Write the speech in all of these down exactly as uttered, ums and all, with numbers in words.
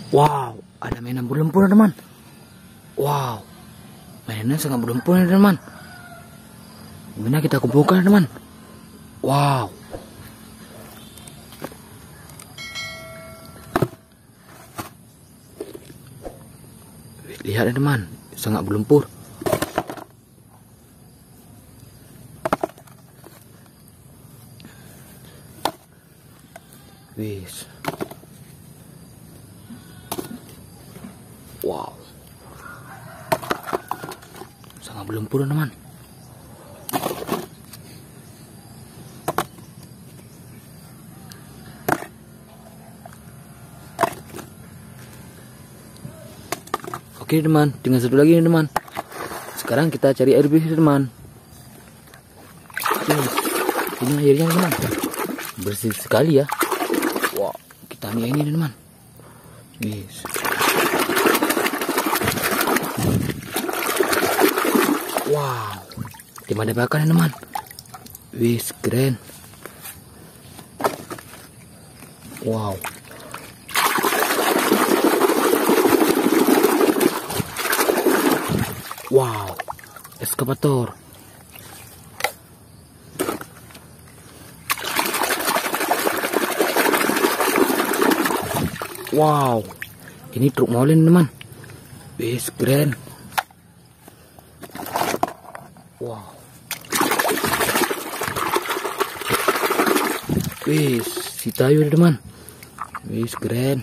Wow, ada mainan berlumpur teman. Wow, mainannya sangat berlumpur teman. Gimana kita kumpulkan teman? Wow. Lihat ya teman, sangat berlumpur. Wis. Wow. Sangat berlumpur teman. Oke teman, tinggal satu lagi nih teman. Sekarang kita cari air bersih teman. Ini airnya teman, bersih sekali ya. Wow, kita ambil ini teman. Yes. Wow, timah dapatkan teman. Wis, keren. Wow. Wow, eskavator. Wow, ini truk molen teman. Wis, keren. Wow. Wis, si tayo teman. Wis, keren.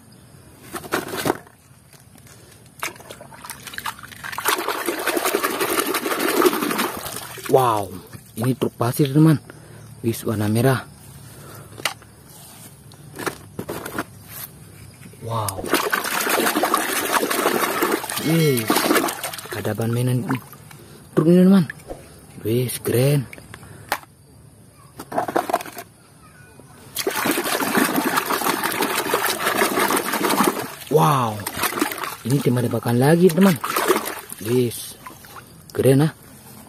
Wow, ini truk pasir teman. Wis, warna merah. Wow. Wis, ada ban mainan truk ini teman. Wis, keren. Wow, ini timah dapatkan lagi teman. Wis, keren ah.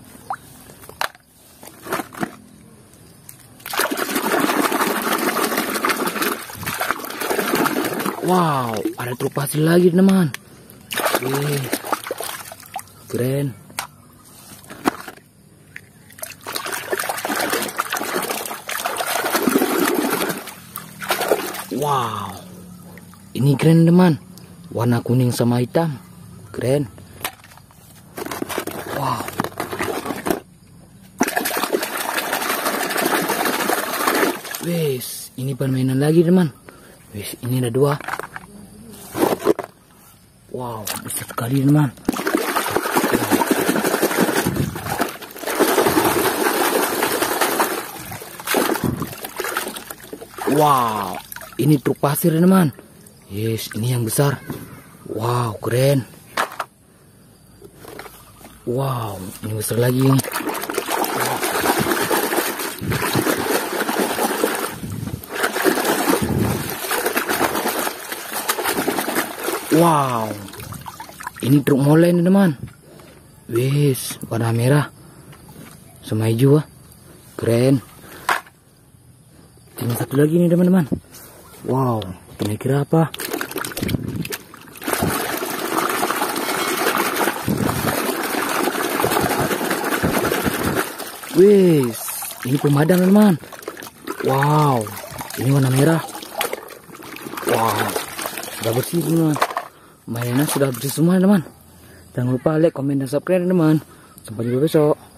Wow, ada truk pasir lagi teman. Wih, keren. Wow, ini keren teman. Warna kuning sama hitam, keren. Wow. Wis, ini permainan lagi teman. Wis, ini ada dua. Wow, besar sekali teman. Wow, ini truk pasir teman. Yes, ini yang besar. Wow, keren. Wow, ini besar lagi. Wow, ini truk molen teman. Wis, warna merah sama hijau, keren. Tinggal satu lagi nih teman-teman. Wow, kira-kira apa? Wis, ini pemadam teman. Wow, ini warna merah. Wow, sudah bersih teman. Mainannya sudah bersih semua teman. Jangan lupa like, komen, dan subscribe teman. Sampai jumpa besok.